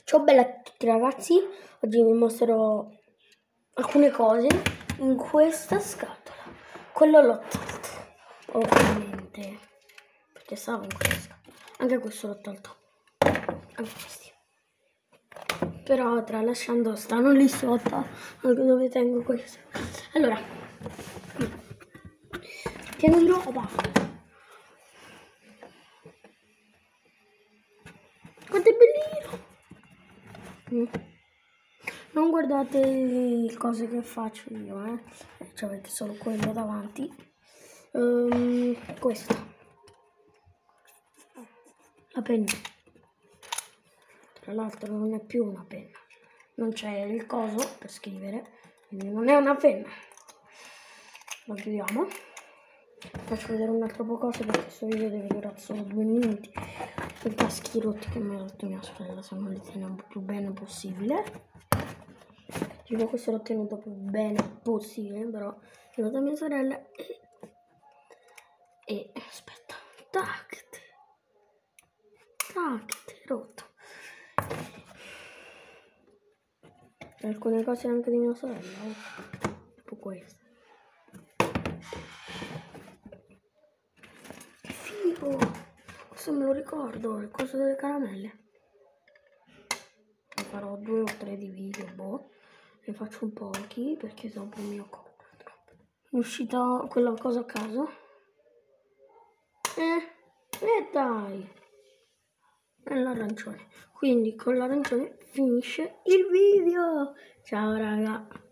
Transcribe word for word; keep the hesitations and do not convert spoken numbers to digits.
Ciao bella a tutti ragazzi, oggi vi mostrerò alcune cose in questa scatola. Quello l'ho tolto, ovviamente, perché stavo in questa scatola. Anche questo l'ho tolto, anche questi. Però tralasciando stanno lì sotto, anche dove tengo questo. Allora, pieno di roba. Quanto è bellino! Non guardate le cose che faccio io, eh. Cioè avete solo quello davanti. Um, questa. La penna. Tra l'altro non è più una penna. Non c'è il coso per scrivere, quindi non è una penna. Lo chiudiamo. Faccio vedere un altro po' cose perché questo video deve durare solo due minuti. I caschi rotti che mi ha rotto mia sorella, se non li teniamo più bene possibile. Dico, questo l'ho tenuto più bene possibile, però è venuta mia sorella e, e aspetta, tac, tac, rotto. Alcune cose anche di mia sorella, eh. Tipo questo. Che figo! Questo me lo ricordo, il coso delle caramelle. Ne farò due o tre di video, boh. Ne faccio un pochi perché dopo mi occupo troppo. È uscita quella cosa a caso. Eh, eh dai! È l'arancione. Quindi con l'arancione finisce il video. Ciao raga!